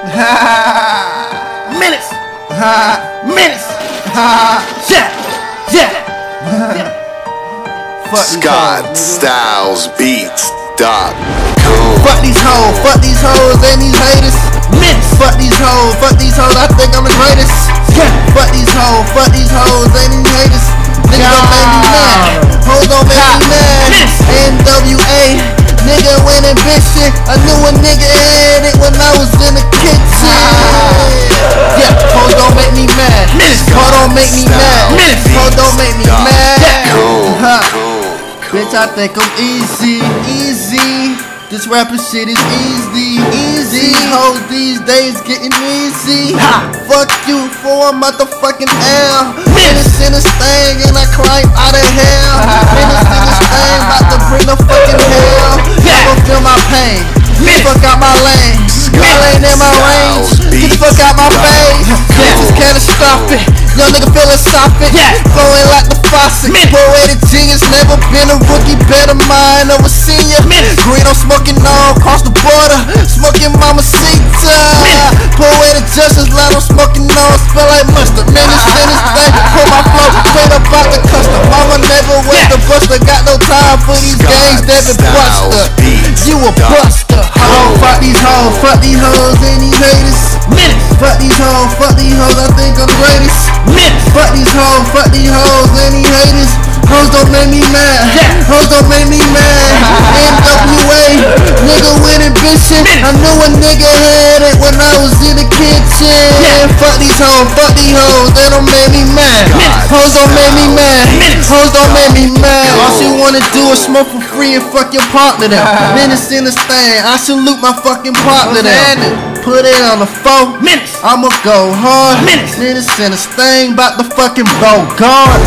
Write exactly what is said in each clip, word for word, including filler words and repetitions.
Minutes. Minutes. Yeah. Yeah. Scott Styles Beats dot com. Fuck these hoes, fuck these hoes and these haters. Minutes. Fuck these hoes, fuck these hoes, I think I'm the greatest. Yeah. Fuck these hoes, fuck these hoes and these haters. Niggas don't make me mad, hoes don't make me mad. N W A, nigga winning bitch shit. I knew a nigga had it when I was in the kitchen. Yeah, hoes don't make me mad. Hoes don't make me mad. Hoes don't make me mad. Bitch, I think I'm easy, easy. This rapping shit is easy, easy. Hoes these days getting easy. Ha. Fuck you for a motherfucking L. Minutes in this thing and I climb out of hell. Minutes in this thing, about to bring the fucking hell. Never feel my pain. Get the fuck out my lane. Y'all ain't in my range. Get the fuck out my face. This is catastrophic. Young nigga philosophic. Flowing like the faucet. Poetic genius. Never been a rookie. Better mind over senior. Green on smoking all across the border. Smoking Mamacita. Poetic justice. Loud on smoking all. Smell like mustard. Man, this in this thing. Pull my flow straight up out the custom. Mama never went to buster. Got no time for these games. David Buster. You a buster. Oh, fuck these hoes, fuck these hoes and these haters. Minutes. Fuck these hoes, fuck these hoes, I think I'm the greatest. Minutes. Fuck these hoes, fuck these hoes and these haters. Hoes don't make me mad. Yeah. Hoes don't make me mad. N W A, nigga winning bitch shit. I knew a nigga had it when I was in the kitchen. Yeah. Fuck these hoes, fuck these hoes, they don't make me mad. Minutes. Hoes don't make me mad. Minutes. Hoes don't make me mad. All she wanna do is smoke for free and fuck your partner there. Minutes in this thing, I salute my fucking partner there. Put it on the phone. Minutes. I'ma go hard. Minutes. Minutes in this thing, bout to fucking go guard.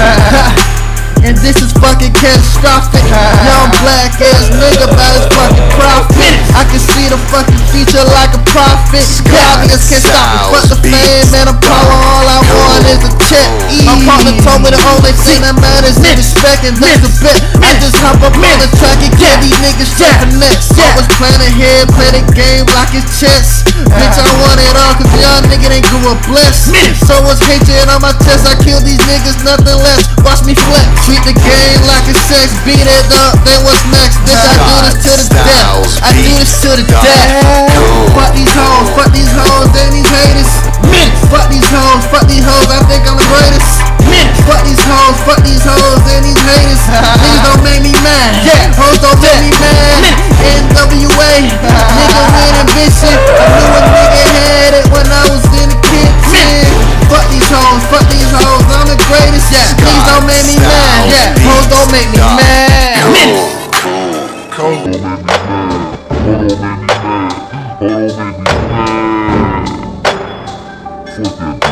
And this is fucking catastrophic. Young black ass nigga about his fucking profit. I can see the fucking feature like a prophet. Y'all niggas can't stop me. Fuck the fame and the power. All I want is a check. My partner told me the only thing that matters is respect, and that's the bet. I just hop up on the track and get these niggas straight finesse. I was playing ahead, play the game like it's chess. Bitch, I want it all cause y'all nigga ain't grew up blessed. So much hatred on my chest, I kill these niggas, nothing less. Watch me flex. Treat the game like it's sex, beat it up, then what's next? Bitch, I do this to the death. I do this to the death. Fuck these hoes, fuck these hoes, and these haters. Fuck these hoes, fuck these hoes, I think I'm the greatest. Fuck these hoes, fuck these hoes, and these haters. Niggas don't make me mad. Hoes don't make me mad. N W A, nigga winning bitch shit. I knew a nigga had it when I was in the kitchen. Fuck these hoes, fuck these hoes, I'm the greatest. Niggas don't make me mad. Yeah, hoes don't make me mad. Minutes. Hoes don't make me mad. Hoes don't make me mad. Hoes don't make me mad. Fuck it.